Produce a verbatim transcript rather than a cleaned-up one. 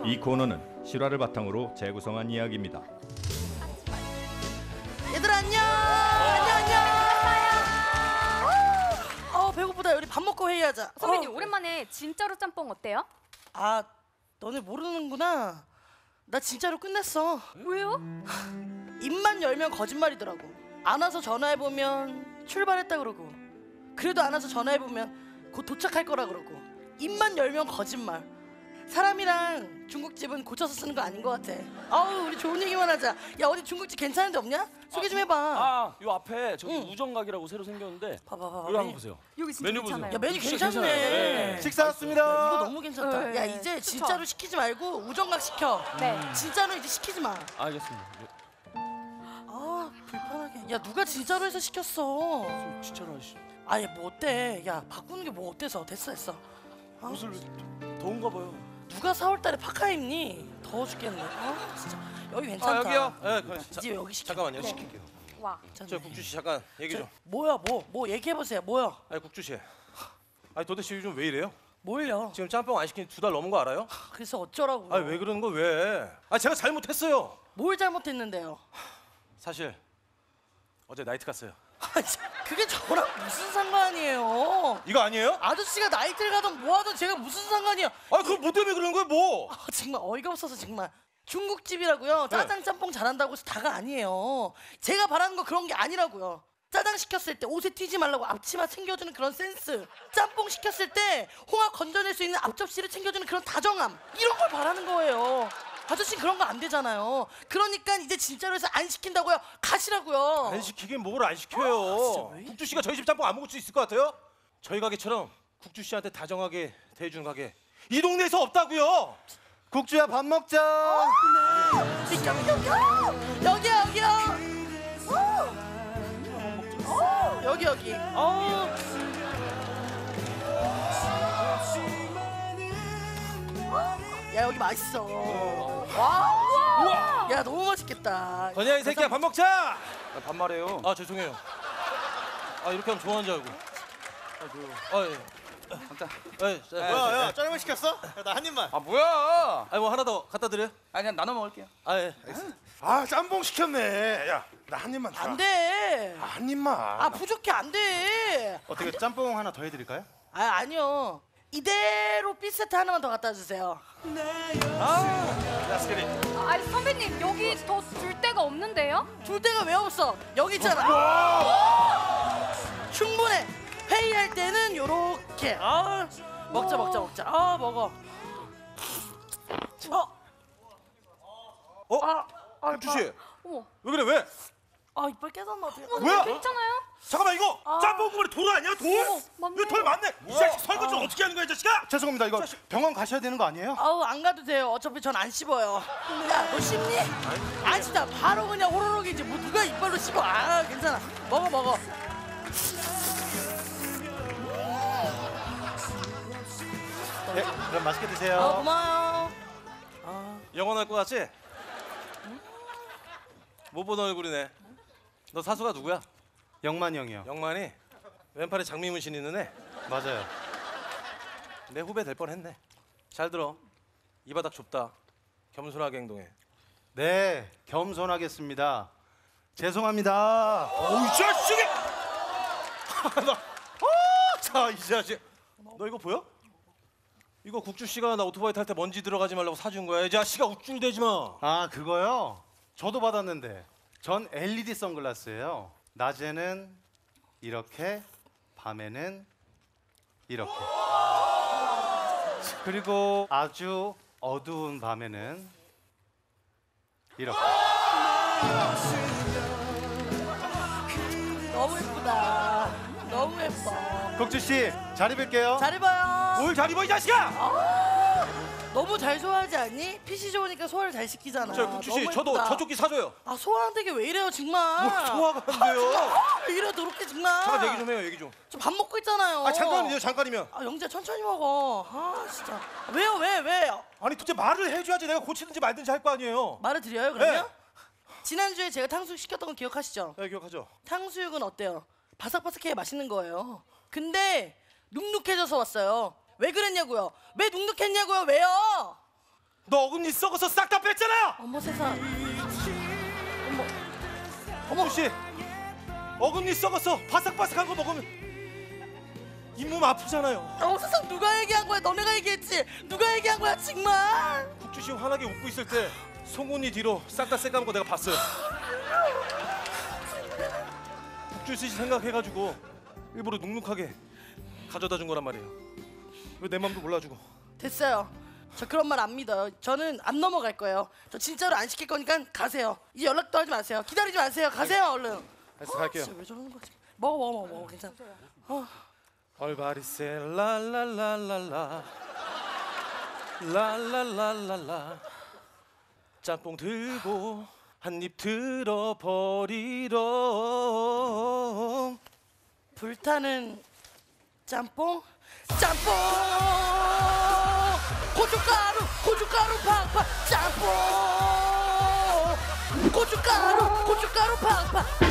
이 코너는 실화를 바탕으로 재구성한 이야기입니다. 얘들아 안녕. 안녕 안녕. 어 배고프다. 우리 밥 먹고 회의하자. 선배님 어. 오랜만에 진짜로 짬뽕 어때요? 아 너네 모르는구나. 나 진짜로 끝냈어. 왜요? 입만 열면 거짓말이더라고. 안 와서 전화해보면 출발했다 그러고, 그래도 안 와서 전화해보면 곧 도착할 거라 그러고, 입만 열면 거짓말. 사람이랑 중국집은 고쳐서 쓰는 거 아닌 것 같아. 아우 우리 좋은 얘기만 하자. 야 어디 중국집 괜찮은 데 없냐? 소개 좀 해봐. 아, 요 앞에 저기 응. 우정각이라고 새로 생겼는데 봐봐 봐봐. 여기 한번 보세요. 여기 진짜 메뉴 괜찮아요. 야 메뉴 진짜 괜찮네. 괜찮아요. 네. 식사 왔습니다. 이거 너무 괜찮다. 네, 야 이제 좋다. 진짜로 시키지 말고 우정각 시켜. 네. 진짜로 이제 시키지 마. 알겠습니다. 아 불편하게. 야 누가 진짜로 해서 시켰어? 좀 진짜로 하시죠. 아얘 뭐 어때? 야 바꾸는 게 뭐 어때서? 됐어 됐어. 아, 옷을 왜 더운가 봐요. 누가 사월달에 파카 입니? 더워 죽겠네. 아 진짜 여기 괜찮다. 아 여기요? 네, 그, 자, 이제 여기 시켜. 잠깐만요. 네. 시킬게요. 와. 저 국주 씨 잠깐 얘기 좀. 뭐야 뭐 뭐 얘기해 보세요. 뭐야? 아니 국주 씨. 아니 도대체 요즘 왜 이래요? 뭘요? 지금 짬뽕 안 시킨 두 달 넘은 거 알아요? 그래서 어쩌라고? 아니 왜 그러는 거 왜? 아 제가 잘못했어요. 뭘 잘못했는데요? 사실 어제 나이트 갔어요. 아, 참, 그게 저랑 무슨 상관이에요? 이거 아니에요? 아저씨가 나이트를 가든 뭐하든 제가 무슨 상관이야? 아 그거 뭐 때문에 그런 거예요 뭐? 아, 정말 어이가 없어서 정말. 중국집이라고요. 짜장 짬뽕 잘한다고 해서 다가 아니에요. 제가 바라는 거 그런 게 아니라고요. 짜장 시켰을 때 옷에 튀지 말라고 앞치마 챙겨주는 그런 센스, 짬뽕 시켰을 때 홍합 건져낼 수 있는 앞접시를 챙겨주는 그런 다정함, 이런 걸 바라는 거예요. 아저씨는 그런 거 안 되잖아요. 그러니까 이제 진짜로 해서 안 시킨다고요. 가시라고요. 안 시키긴 뭘 안 시켜요. 아, 진짜 왜 이래? 국주 씨가 저희 집 짬뽕 안 먹을 수 있을 것 같아요? 저희 가게처럼 국주 씨한테 다정하게 대해주는 가게 이 동네에서 없다고요. 국주야 밥 먹자. 여기 여기 여기 여기요. 어. 어, 여기 여기. 어. 야 여기 맛있어. 와. 야 너무 맛있겠다. 건이야 이 새끼야 밥 먹자. 아, 반말해요. 아 죄송해요. 아 이렇게 하면 좋아하는 줄 알고. 아 예. 잠깐. 예. 자, 뭐야, 야, 짜장면 시켰어? 나 한 입만. 아 뭐야? 아니 뭐 하나 더 갖다 드려요? 아니 그냥 나눠 먹을게요. 아 예. 알겠습니다. 아, 짬뽕 시켰네. 야, 나 한 입만 줘. 안 돼. 아, 한 입만. 아 부족해 안 돼. 어떻게 짬뽕 하나 더 해드릴까요? 아 아니요. 이대로 삐세트 하나만 더 갖다 주세요. 야스케리. 아니 선배님 여기 더 줄 데가 없는데요? 둘 데가 왜 없어? 여기 있잖아. 충분해. 회의할 때는 요렇게. 아, 먹자 먹자 먹자. 아 먹어. 어, 어? 아, 아, 국주 씨. 어머. 왜 그래 왜? 아 이빨 깨졌나 어떻게? 뭐야? 괜찮아요? 잠깐만 이거 아. 짬뽕 국물에 돌 아니야 돌? 어머, 맞네. 이거 돌 맞네. 이 자식 설거지 좀 어떻게 하는 거야 이 자식아? 죄송합니다. 이거 병원 가셔야 되는 거 아니에요? 아우 안 가도 돼요. 어차피 전 안 씹어요. 야 너 씹니? 안 씹다. 바로 그냥 호로록이지. 뭐 누가 이빨로 씹어? 아 괜찮아. 먹어 먹어. 네, 그럼 맛있게 아 드세요. 고마워요. 아 영원할 것 같지? 못 보던 얼굴이네. 너 사수가 누구야? 영만이 형이요. 영만이? 왼팔에 장미문신 있는 애? 맞아요. 내 후배 될 뻔했네. 잘 들어. 이 바닥 좁다. 겸손하게 행동해. 네, 겸손하겠습니다. 죄송합니다. 어이 자식이! 나, 아, 자, 이 자식. 너 이거 보여? 이거 국주 씨가 나 오토바이 탈 때 먼지 들어가지 말라고 사준 거야. 이 자식아 우쭐대지 마. 아, 그거요? 저도 받았는데 전 엘이디 선글라스예요. 낮에는 이렇게, 밤에는 이렇게. 그리고 아주 어두운 밤에는 이렇게. 너무 예쁘다. 너무 예뻐. 국주 씨, 잘 입을게요. 잘 입어요. 뭘 잘 입어 이 자식아! 너무 잘 소화하지 않니? 핏이 좋으니까 소화를 잘 시키잖아. 저 국주 씨 너무 저도 예쁘다. 저쪽 귀 사줘요. 아 소화하는 되게 왜 이래요 정말. 뭐 소화가 안 돼요. 아, 왜 이래 더럽게 정말. 잠깐 얘기 좀 해요 얘기 좀. 저 밥 먹고 있잖아요. 아 잠깐이요 잠깐이면. 아 영재 천천히 먹어. 아 진짜. 왜요 왜 왜? 아니 도대체 말을 해줘야지 내가 고치든지 말든지 할 거 아니에요. 말을 드려요 그러면? 네. 지난주에 제가 탕수육 시켰던 거 기억하시죠? 네 기억하죠. 탕수육은 어때요? 바삭바삭해 맛있는 거예요. 근데 눅눅해져서 왔어요. 왜 그랬냐고요? 왜 눅눅했냐고요? 왜요? 너 어금니 썩어서 싹 다 뺐잖아요. 어머 세상. 어머. 어머. 씨, 어금니 썩어서 바삭바삭한 거 먹으면 잇몸 아프잖아요. 어 세상 누가 얘기한 거야? 너네가 얘기했지. 누가 얘기한 거야 정말? 국주 씨 환하게 웃고 있을 때 송곳니 뒤로 싹 다 쎄까는 거 내가 봤어요. 국주 씨 생각해가지고 일부러 눅눅하게 가져다 준 거란 말이에요. 왜 내 맘도 몰라주고. 됐어요. 저 그런 말 안 믿어요. 저는 안 넘어갈 거예요. 저 진짜로 안 시킬 거니까 가세요. 이제 연락도 하지 마세요. 기다리지 마세요. 가세요 얼른. 알았어, 갈게요. 진짜 왜 저러는 거지? 먹어 먹어 먹어 먹어 괜찮아. 어. 얼바리세 랄랄랄랄라 랄랄랄랄라 짬뽕 들고 한 입 들어버리러. 불타는 짬뽕 짬뽕 고춧가루 고춧가루 팍팍 짬뽕 고춧가루 고춧가루 팍팍